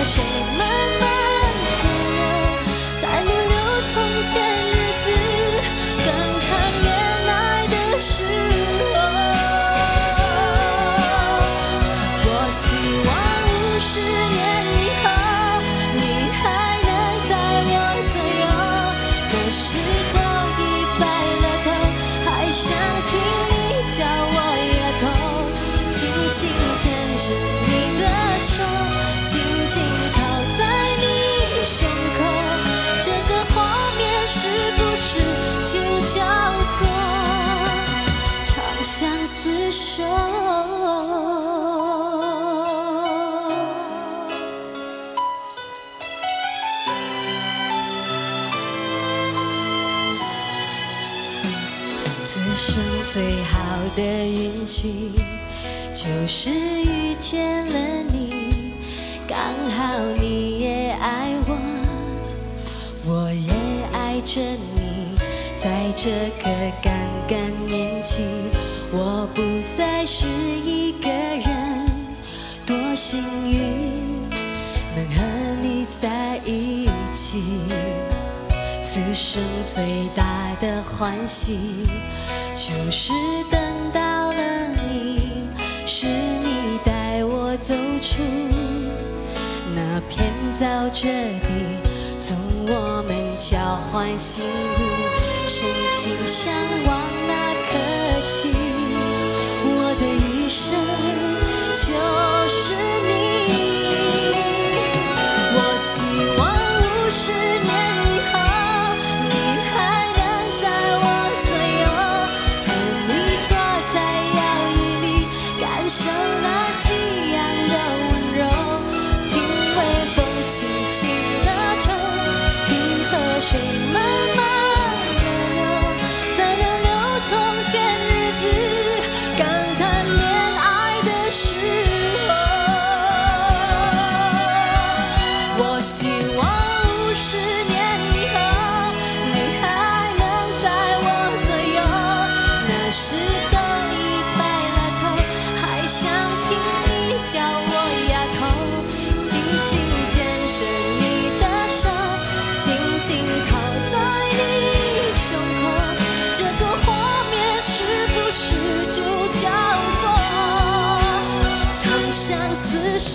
水慢慢的流，在流流从前日子，刚谈恋爱的时候。我希望50年以后，你还能在我左右，那时都已白了头，还想听你叫我丫头，轻轻牵着你的手，紧紧靠在你胸口，这个画面是不是就叫做长相厮守？此生最好的运气，就是遇见了你，刚好你也爱我，我也爱着你。在这个尴尬年纪，我不再是一个人，多幸运能和你在一起。此生最大的欢喜，就是等到了你，是你带我走出那片沼泽地，从我们交换心路，深情相望那刻起，我的一生就是你。我希望50年以后，你还能在我左右，和你坐在摇椅里，感受那夕阳的温柔，听微风轻轻的吹，听河水慢慢的流，在流流从前日子，刚谈恋爱的时候。我希望50年以后，你还能在我左右，那时都已白了头，还想听你叫我丫头，紧紧牵着你的手，紧紧靠在你胸口，这个画面是不是就叫做长相厮守？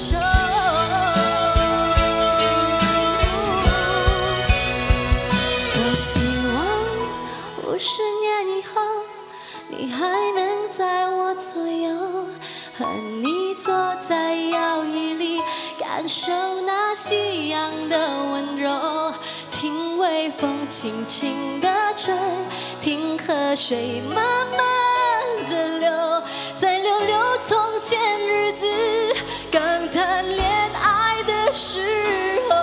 我希望50年以后，你还能在我左右，和你坐在摇椅里，感受那夕阳的温柔，听微风轻轻的吹，听河水慢慢的流，在流流从前日子，刚谈恋爱的时候。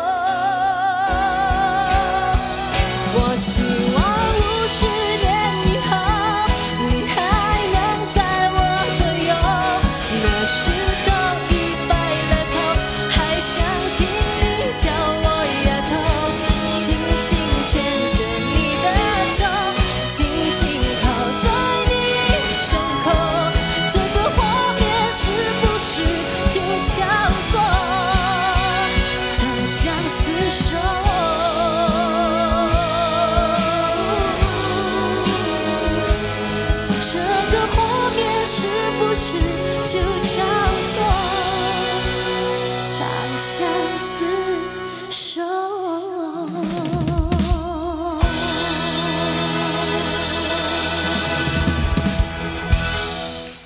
我希望50年以后，你还能在我左右，那时都已白了头，还想听你叫我丫头，轻轻牵着你的手，轻轻靠在你胸口，这个画面是不是就叫做长相厮守？这个画面是不是就叫做长相？